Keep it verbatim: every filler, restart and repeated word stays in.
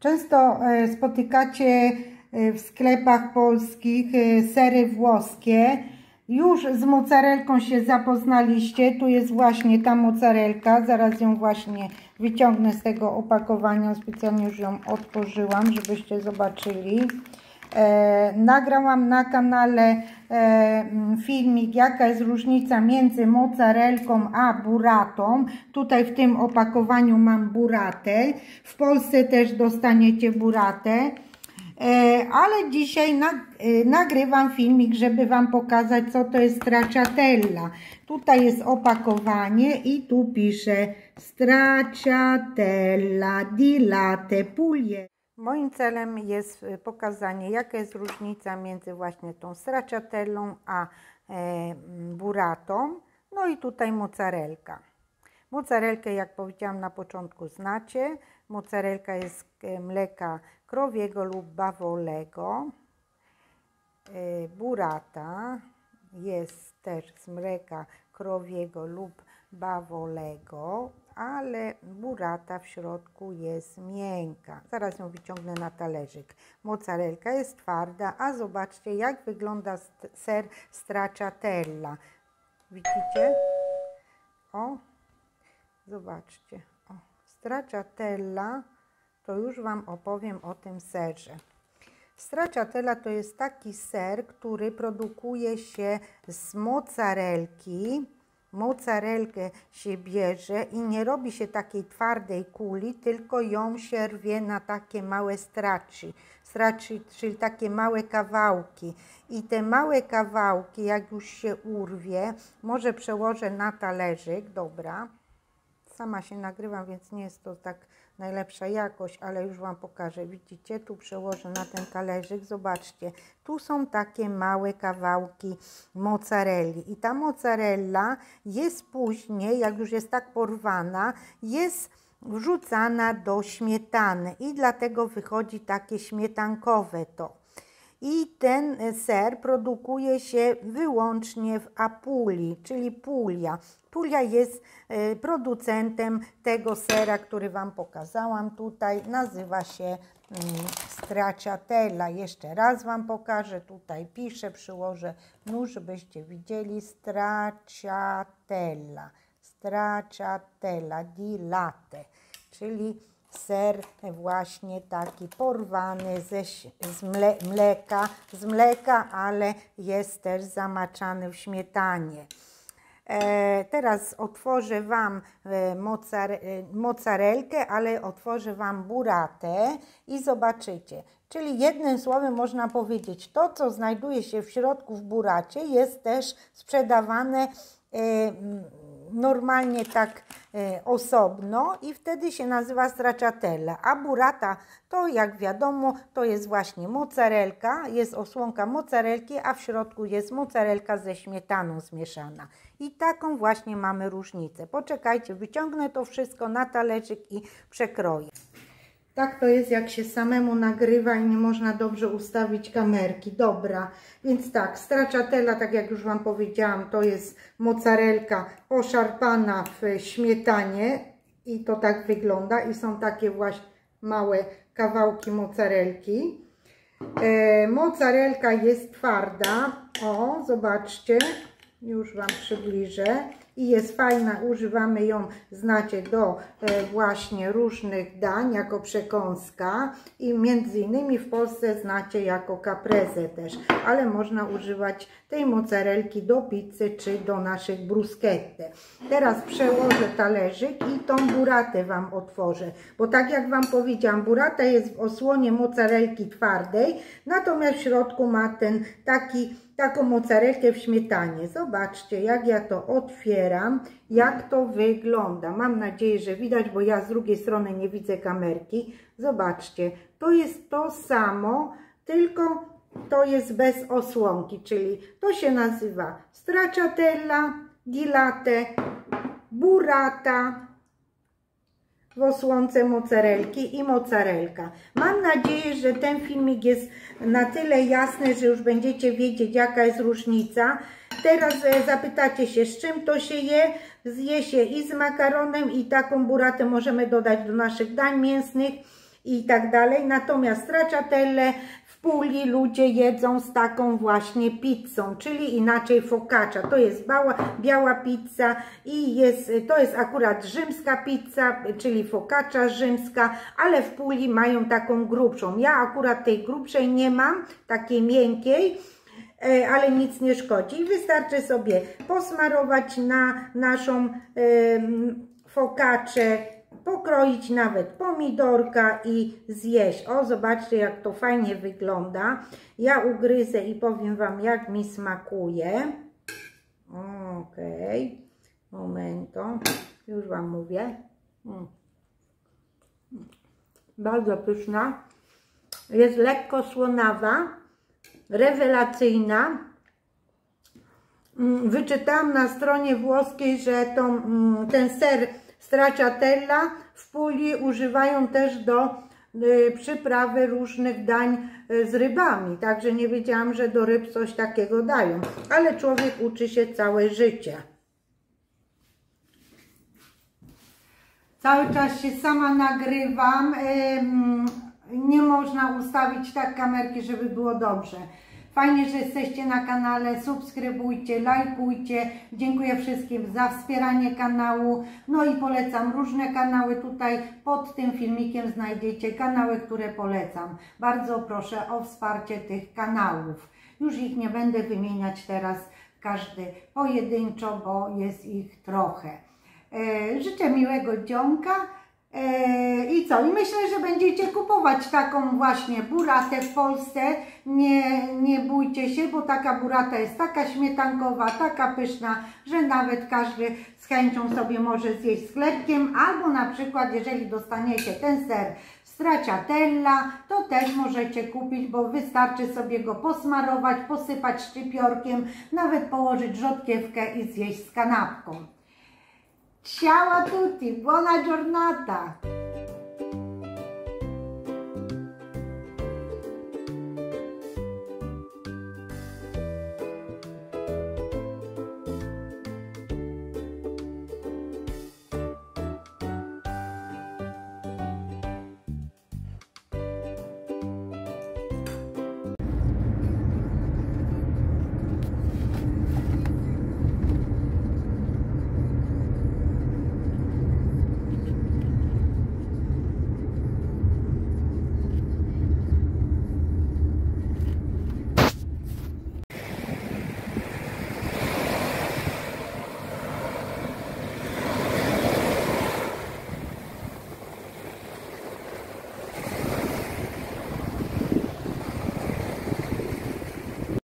Często spotykacie w sklepach polskich sery włoskie. Już z mozzarellką się zapoznaliście. Tu jest właśnie ta mozzarellka. Zaraz ją właśnie wyciągnę z tego opakowania. Specjalnie już ją otworzyłam, żebyście zobaczyli. E, nagrałam na kanale e, filmik, jaka jest różnica między mozzarellką a burratą. Tutaj w tym opakowaniu mam burratę. W Polsce też dostaniecie burratę. E, ale dzisiaj nag, e, nagrywam filmik, żeby Wam pokazać, co to jest stracciatella. Tutaj jest opakowanie i tu pisze stracciatella di latte Puglie. Moim celem jest pokazanie, jaka jest różnica między właśnie tą stracciatellą a e, burratą. No i tutaj mozzarellka. Mozzarellkę, jak powiedziałam na początku, znacie. Mozzarellka jest z mleka krowiego lub bawolego. E, burrata jest też z mleka krowiego lub bawolego, ale burrata w środku jest miękka. Zaraz ją wyciągnę na talerzyk. Mozzarellka jest twarda, a zobaczcie, jak wygląda ser stracciatella. Widzicie? O, zobaczcie. O, stracciatella, to już Wam opowiem o tym serze. Stracciatella to jest taki ser, który produkuje się z mozzarellki. Mozzarellkę się bierze i nie robi się takiej twardej kuli, tylko ją się rwie na takie małe stracci, stracci, czyli takie małe kawałki. I te małe kawałki, jak już się urwie, może przełożę na talerzyk, dobra. Sama się nagrywam, więc nie jest to tak najlepsza jakość, ale już Wam pokażę. Widzicie, tu przełożę na ten talerzyk. Zobaczcie, tu są takie małe kawałki mozzarelli. I ta mozzarella jest później, jak już jest tak porwana, jest wrzucana do śmietany. I dlatego wychodzi takie śmietankowe to. I ten ser produkuje się wyłącznie w Apulii, czyli Puglia. Puglia jest producentem tego sera, który Wam pokazałam tutaj. Nazywa się stracciatella. Jeszcze raz Wam pokażę. Tutaj piszę, przyłożę nóż, żebyście widzieli. Stracciatella. Stracciatella di latte, czyli ser właśnie taki porwany ze, z mle, mleka, z mleka, ale jest też zamaczany w śmietanie. E, teraz otworzę Wam e, mozzare, mozzarellkę, ale otworzę Wam burratę i zobaczycie. Czyli jednym słowem można powiedzieć, to co znajduje się w środku w burracie jest też sprzedawane e, normalnie tak e, osobno i wtedy się nazywa stracciatella, a burrata to, jak wiadomo, to jest właśnie mozzarellka, jest osłonka mozzarellki, a w środku jest mozzarellka ze śmietaną zmieszana. I taką właśnie mamy różnicę. Poczekajcie, wyciągnę to wszystko na talerzyk i przekroję. Tak to jest, jak się samemu nagrywa i nie można dobrze ustawić kamerki. Dobra, więc tak, stracciatella, tak jak już Wam powiedziałam, to jest mozzarellka poszarpana w śmietanie i to tak wygląda. I są takie właśnie małe kawałki mozzarellki. E, mozzarellka jest twarda. O, zobaczcie, już Wam przybliżę. I jest fajna, używamy ją, znacie, do e, właśnie różnych dań jako przekąska i między innymi w Polsce znacie jako caprese też, ale można używać tej mozzarellki do pizzy czy do naszych bruschette. Teraz przełożę talerzyk i tą burratę Wam otworzę, bo tak jak Wam powiedziałam, burrata jest w osłonie mozzarellki twardej, natomiast w środku ma ten taki taką mozzarellkę w śmietanie. Zobaczcie, jak ja to otwieram, jak to wygląda. Mam nadzieję, że widać, bo ja z drugiej strony nie widzę kamerki. Zobaczcie, to jest to samo, tylko to jest bez osłonki, czyli to się nazywa stracciatella di latte, burrata w osłonce mozzarellki i mozzarellka. Mam nadzieję, że ten filmik jest na tyle jasny, że już będziecie wiedzieć, jaka jest różnica. Teraz zapytacie się, z czym to się je? Zje się i z makaronem, i taką burratę możemy dodać do naszych dań mięsnych. i tak dalej. Natomiast stracciatelle w Puli ludzie jedzą z taką właśnie pizzą, czyli inaczej focaccia. To jest biała, biała pizza i jest, to jest akurat rzymska pizza, czyli focaccia rzymska, ale w Puli mają taką grubszą. Ja akurat tej grubszej nie mam, takiej miękkiej, ale nic nie szkodzi. Wystarczy sobie posmarować na naszą focaccię, pokroić nawet pomidorka i zjeść. O, zobaczcie, jak to fajnie wygląda. Ja ugryzę i powiem Wam, jak mi smakuje. Okej, okay. Momento, już Wam mówię. Mm. Bardzo pyszna. Jest lekko słonawa, rewelacyjna. Wyczytałam na stronie włoskiej, że to, ten ser stracciatella w Puli używają też do y, przyprawy różnych dań y, z rybami. Także nie wiedziałam, że do ryb coś takiego dają. Ale człowiek uczy się całe życie. Cały czas się sama nagrywam. Y, nie można ustawić tak kamerki, żeby było dobrze. Fajnie, że jesteście na kanale, subskrybujcie, lajkujcie. Dziękuję wszystkim za wspieranie kanału. No i polecam różne kanały. Tutaj pod tym filmikiem znajdziecie kanały, które polecam. Bardzo proszę o wsparcie tych kanałów. Już ich nie będę wymieniać teraz każdy pojedynczo, bo jest ich trochę. E, życzę miłego dzionka. I co? I myślę, że będziecie kupować taką właśnie buratę w Polsce. Nie, nie bójcie się, bo taka burata jest taka śmietankowa, taka pyszna, że nawet każdy z chęcią sobie może zjeść z chlebkiem. Albo na przykład, jeżeli dostaniecie ten ser stracciatella, to też możecie kupić, bo wystarczy sobie go posmarować, posypać szczypiorkiem, nawet położyć rzodkiewkę i zjeść z kanapką. Ciao a tutti, buona giornata!